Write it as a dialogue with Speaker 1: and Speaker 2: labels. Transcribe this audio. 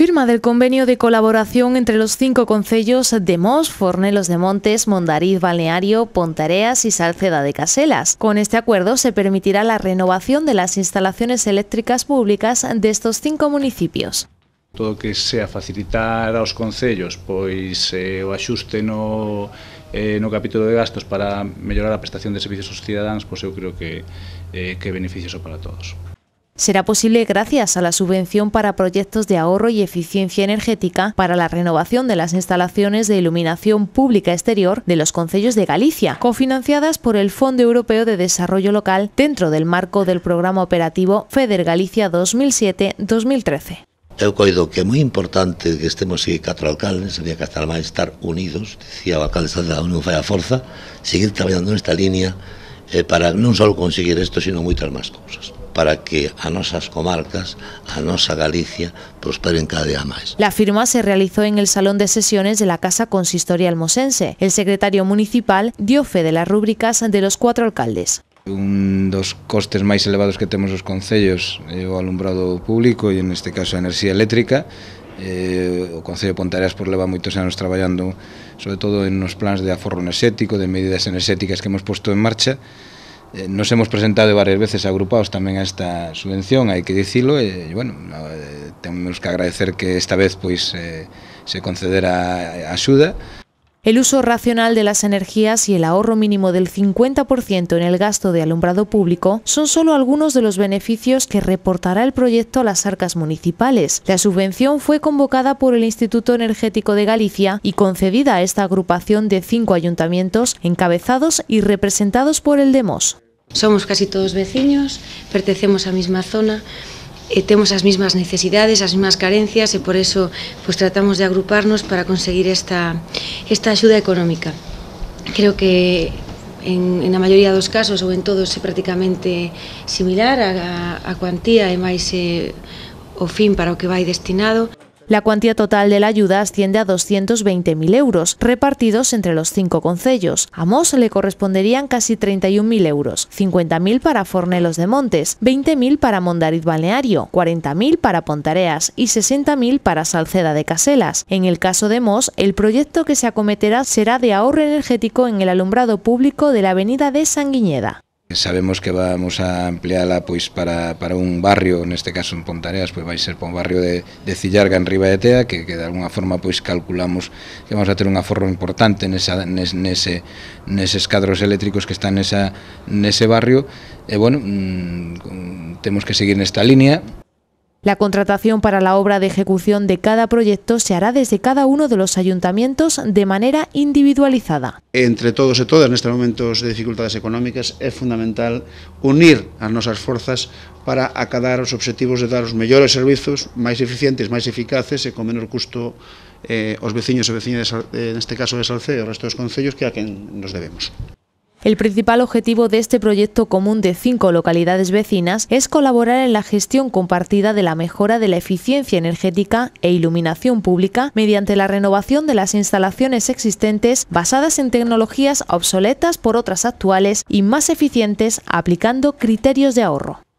Speaker 1: Firma del convenio de colaboración entre los 5 concellos de Mos, Fornelos de Montes, Mondariz Balneario, Ponteareas y Salceda de Caselas. Con este acuerdo se permitirá la renovación de las instalaciones eléctricas públicas de estos 5 municipios.
Speaker 2: Todo que sea facilitar aos concellos pois o axuste no capítulo de gastos para mellorar a prestación de servicios aos cidadáns, pois eu creo que é beneficioso para todos.
Speaker 1: Será posible gracias a la subvención para proyectos de ahorro y eficiencia energética para la renovación de las instalaciones de iluminación pública exterior de los concellos de Galicia, cofinanciadas por el Fondo Europeo de Desarrollo Local dentro del marco del programa operativo FEDER Galicia 2007-2013.
Speaker 3: Eu coido que é moi importante que estemos aquí 4 alcaldes, había que estar unidos, dicía o alcalde da Unión fai a forza, seguir traballando nesta línea para non só conseguir isto, sino moitas máis cousas, para que as nosas comarcas, a nosa Galicia, prosperen cada día máis.
Speaker 1: La firma se realizó en el Salón de Sesiones de la Casa Consistorial Mosense. El secretario municipal dio fe de las rúbricas de los 4 alcaldes.
Speaker 4: Un dos costes máis elevados que temos os concellos é o alumbrado público e neste caso a enerxía eléctrica. O Concello de Ponteareas leva moitos anos traballando sobre todo en nos plans de aforro enerxético, de medidas enerxéticas que hemos posto en marcha. Nos hemos presentado varias veces agrupados tamén a esta subvención, hai que dicilo, e bueno, temos que agradecer que esta vez pois se concedera a axuda.
Speaker 1: El uso racional de las energías y el ahorro mínimo del 50% en el gasto de alumbrado público son solo algunos de los beneficios que reportará el proyecto a las arcas municipales. La subvención fue convocada por el Instituto Energético de Galicia y concedida a esta agrupación de 5 ayuntamientos encabezados y representados por el de Mos.
Speaker 5: Somos casi todos veciños, pertencemos á mesma zona, temos as mesmas necesidades, as mesmas carencias e por eso pues, tratamos de agruparnos para conseguir esta axuda económica. Creo que en a maioría dos casos ou en todos é prácticamente similar a cuantía e máis o fin para o que vai destinado.
Speaker 1: La cuantía total de la ayuda asciende a 220.000 euros, repartidos entre los 5 concellos. A Mos le corresponderían casi 31.000 euros, 50.000 para Fornelos de Montes, 20.000 para Mondariz Balneario, 40.000 para Ponteareas y 60.000 para Salceda de Caselas. En el caso de Mos, el proyecto que se acometerá será de ahorro energético en el alumbrado público de la avenida de Sanguiñeda.
Speaker 4: Sabemos que vamos a ampliála pois para un barrio, neste caso en Ponteareas, pois vai ser para un barrio de Cillarga en Riba de Tea, que de alguna forma pois calculamos que vamos a ter un aforro importante neses cadros eléctricos que están nese barrio. E bueno, temos que seguir nesta línea.
Speaker 1: La contratación para la obra de ejecución de cada proyecto se hará desde cada uno de los ayuntamientos de manera individualizada.
Speaker 6: Entre todos e todas, nestes momentos de dificultades económicas, é fundamental unir as nosas forzas para acadar os obxectivos de dar os mellores servizos, máis eficientes, máis eficaces e con menor custo aos veciños e veciñas, neste caso de Salceda e o resto dos concellos, que a quen nos debemos.
Speaker 1: El principal objetivo de este proyecto común de 5 localidades vecinas es colaborar en la gestión compartida de la mejora de la eficiencia energética e iluminación pública mediante la renovación de las instalaciones existentes basadas en tecnologías obsoletas por otras actuales y más eficientes aplicando criterios de ahorro.